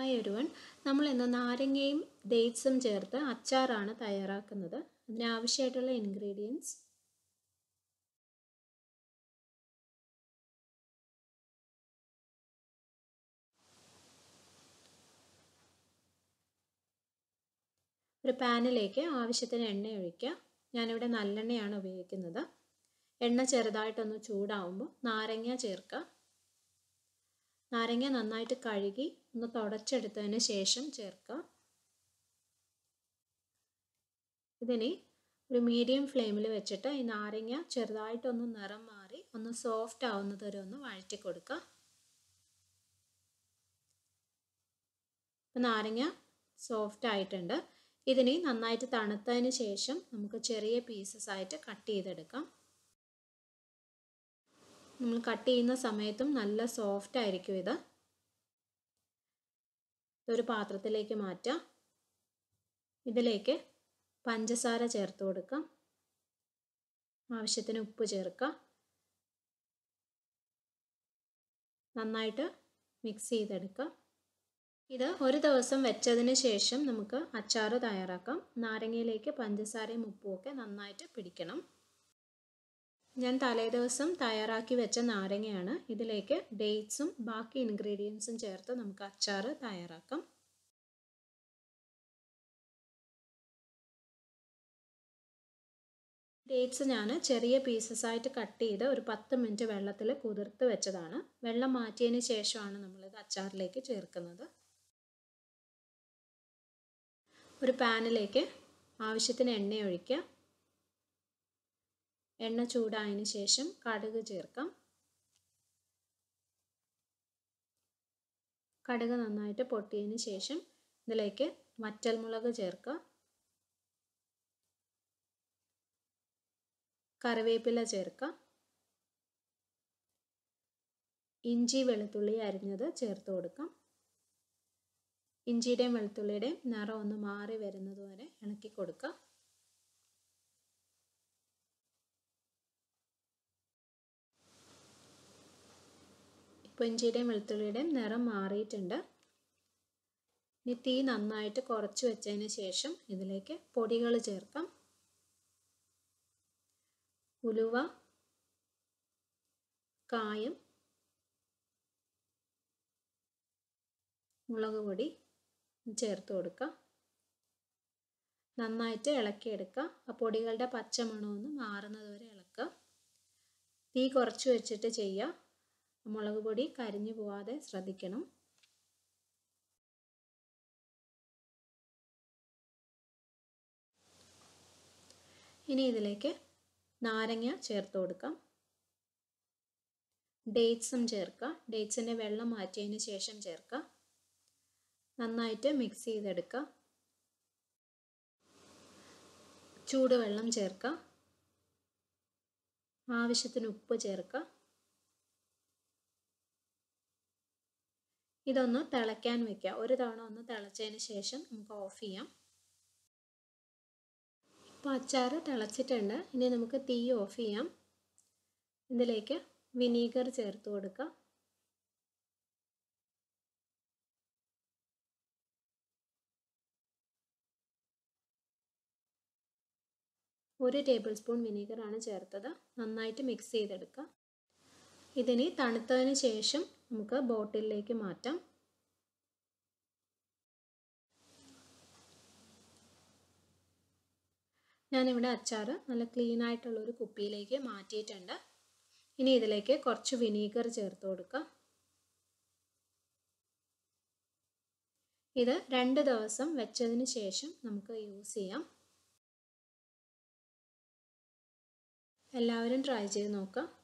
Hi everyone, നമ്മൾ ഇന്ന് നാരങ്ങയും ഡേറ്റ്സും ചേർത്ത് അച്ചാറാണ് തയ്യാറാക്കുന്നത്. അതിനാവശ്യമായിട്ടുള്ള ഇൻഗ്രീഡിയൻസ്: ഒരു പാനിലേക്ക് ആവശ്യത്തിന് എണ്ണ ഒഴിക്കുക. ഞാനിവിടെ നല്ലെണ്ണയാണ് ഉപയോഗിക്കുന്നത്. എണ്ണ ചെറുതായിട്ടൊന്ന് ചൂടാവുമ്പോൾ നാരങ്ങ ചേർക്കുക. നാരങ്ങ നന്നായിട്ട് കഴുകി ഒന്ന് തുടച്ചെടുത്തതിന് ശേഷം ചേർക്കുക. ഇതിനി ഒരു മീഡിയം ഫ്ലെയിമിൽ വെച്ചിട്ട് ഈ നാരങ്ങ ചെറുതായിട്ടൊന്ന് നിറം മാറി ഒന്ന് സോഫ്റ്റ് ആവുന്നത് വരെ ഒന്ന് വഴറ്റി കൊടുക്കുക. ഇപ്പം നാരങ്ങ സോഫ്റ്റ് ആയിട്ടുണ്ട്. ഇതിനി നന്നായിട്ട് തണുത്തതിന് ശേഷം നമുക്ക് ചെറിയ പീസസ് ആയിട്ട് കട്ട് ചെയ്തെടുക്കാം. നമ്മൾ കട്ട് ചെയ്യുന്ന സമയത്തും നല്ല സോഫ്റ്റ് ആയിരിക്കും ഇത്. ഇതൊരു പാത്രത്തിലേക്ക് മാറ്റാം. ഇതിലേക്ക് പഞ്ചസാര ചേർത്ത് കൊടുക്കാം. ആവശ്യത്തിന് ഉപ്പ് ചേർക്കാം. നന്നായിട്ട് മിക്സ് ചെയ്തെടുക്കാം. ഇത് ഒരു ദിവസം വെച്ചതിന് ശേഷം നമുക്ക് അച്ചാർ തയ്യാറാക്കാം. നാരങ്ങയിലേക്ക് പഞ്ചസാരയും ഉപ്പും ഒക്കെ നന്നായിട്ട് പിടിക്കണം. ഞാൻ തലേദിവസം തയ്യാറാക്കി വെച്ച നാരങ്ങയാണ്. ഇതിലേക്ക് ഡേറ്റ്സും ബാക്കി ഇൻഗ്രീഡിയൻസും ചേർത്ത് നമുക്ക് അച്ചാർ തയ്യാറാക്കാം. ഡേറ്റ്സ് ഞാൻ ചെറിയ പീസസ് ആയിട്ട് കട്ട് ചെയ്ത് ഒരു 10 മിനിറ്റ് വെള്ളത്തിൽ കുതിർത്ത് വെച്ചതാണ്. വെള്ളം മാറ്റിയതിന് ശേഷമാണ് നമ്മളിത് അച്ചാറിലേക്ക് ചേർക്കുന്നത്. ഒരു പാനിലേക്ക് ആവശ്യത്തിന് എണ്ണ ഒഴിക്കുക. എണ്ണ ചൂടായതിന് ശേഷം കടുക് ചേർക്കാം. കടുക് നന്നായിട്ട് പൊട്ടിയതിന് ശേഷം ഇതിലേക്ക് വറ്റൽമുളക് ചേർക്കുക. കറിവേപ്പില ചേർക്കുക. ഇഞ്ചി വെളുത്തുള്ളി അരിഞ്ഞത് ചേർത്ത് കൊടുക്കാം. ഇഞ്ചിയുടെയും വെളുത്തുള്ളിയുടെയും നിറം ഒന്ന് മാറി വരുന്നത് വരെ ഇളക്കി കൊടുക്കുക. ഇപ്പോൾ ഇഞ്ചിയുടെയും വെളുത്തുള്ളിയുടെയും നിറം മാറിയിട്ടുണ്ട്. ഇനി തീ നന്നായിട്ട് കുറച്ച് വെച്ചതിന് ശേഷം ഇതിലേക്ക് പൊടികൾ ചേർക്കാം. ഉലുവ, കായം, മുളക് പൊടി ചേർത്ത് കൊടുക്കുക. നന്നായിട്ട് ഇളക്കിയെടുക്കുക. ആ പൊടികളുടെ പച്ചമണമൊന്ന് മാറുന്നത് വരെ ഇളക്കുക. തീ കുറച്ച് വെച്ചിട്ട് ചെയ്യുക. മുളക് പൊടി കരിഞ്ഞു പോവാതെ ശ്രദ്ധിക്കണം. ഇനി ഇതിലേക്ക് നാരങ്ങ ചേർത്ത് കൊടുക്കാം. ഡേറ്റ്സും ചേർക്കുക. ഡേറ്റ്സിൻ്റെ വെള്ളം മാറ്റിയതിന് ശേഷം ചേർക്കുക. നന്നായിട്ട് മിക്സ് ചെയ്തെടുക്കുക. ചൂടുവെള്ളം ചേർക്കുക. ആവശ്യത്തിന് ഉപ്പ് ചേർക്കുക. ഇതൊന്ന് തിളയ്ക്കാൻ വെക്കുക. ഒരു തവണ ഒന്ന് തിളച്ചതിന് ശേഷം നമുക്ക് ഓഫ് ചെയ്യാം. ഇപ്പോൾ അച്ചാർ തിളച്ചിട്ടുണ്ട്. ഇനി നമുക്ക് തീ ഓഫ് ചെയ്യാം. ഇതിലേക്ക് വിനീഗർ ചേർത്ത് കൊടുക്കുക. ഒരു ടേബിൾ സ്പൂൺ വിനീഗറാണ് ചേർത്തത്. നന്നായിട്ട് മിക്സ് ചെയ്തെടുക്കുക. ഇതിനി തണുത്തതിന് ശേഷം നമുക്ക് ബോട്ടിലിലേക്ക് മാറ്റാം. ഞാനിവിടെ അച്ചാർ നല്ല ക്ലീൻ ആയിട്ടുള്ളൊരു കുപ്പിയിലേക്ക് മാറ്റിയിട്ടുണ്ട്. ഇനി ഇതിലേക്ക് കുറച്ച് വിനീഗർ ചേർത്ത് കൊടുക്കുക. ഇത് 2 ദിവസം വെച്ചതിന് ശേഷം നമുക്ക് യൂസ് ചെയ്യാം. എല്ലാവരും ട്രൈ ചെയ്ത് നോക്കുക.